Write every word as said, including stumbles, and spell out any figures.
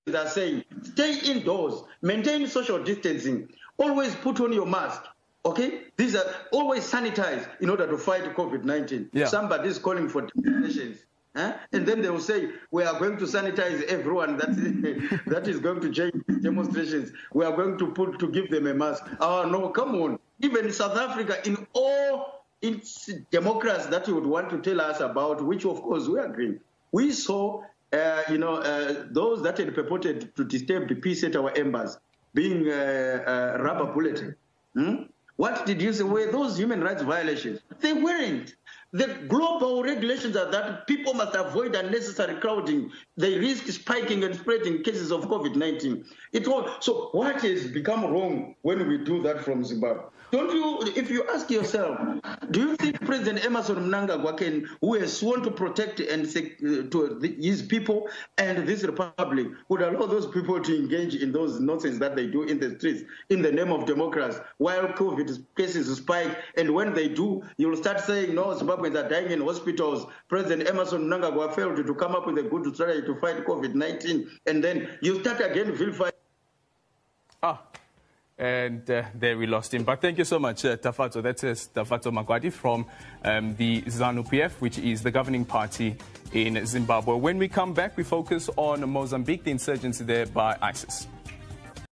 are saying, stay indoors, maintain social distancing, always put on your mask. Okay, these are always sanitized in order to fight COVID nineteen. Yeah. Somebody is calling for demonstrations, huh? And then they will say, we are going to sanitize everyone that is, that is going to change demonstrations. We are going to put to give them a mask. Oh, no, come on. Even South Africa, in all its democracy that you would want to tell us about, which of course we agree, we saw, uh, you know, uh, those that had purported to disturb the peace at our embassies being uh, uh, rubber bulleted. Hmm? What did you say? Were those human rights violations? They weren't. The global regulations are that people must avoid unnecessary crowding. They risk spiking and spreading cases of COVID nineteen. It was, so what has become wrong when we do that from Zimbabwe? Don't you, if you ask yourself, do you think President Emerson Mnangagwa, can, who has sworn to protect and uh, to the, his people and this republic, would allow those people to engage in those nonsense that they do in the streets in the name of democracy while COVID cases spike? And when they do, you'll start saying, no, Zimbabweans are dying in hospitals. President Emerson Mnangagwa failed to come up with a good strategy to fight COVID nineteen. And then you start again vilifying. Ah. And uh, there we lost him. But thank you so much, uh, Tafato. That is Tafato Magwadi from um, the Zanu-P F, which is the governing party in Zimbabwe. When we come back, we focus on Mozambique, the insurgency there by ISIS.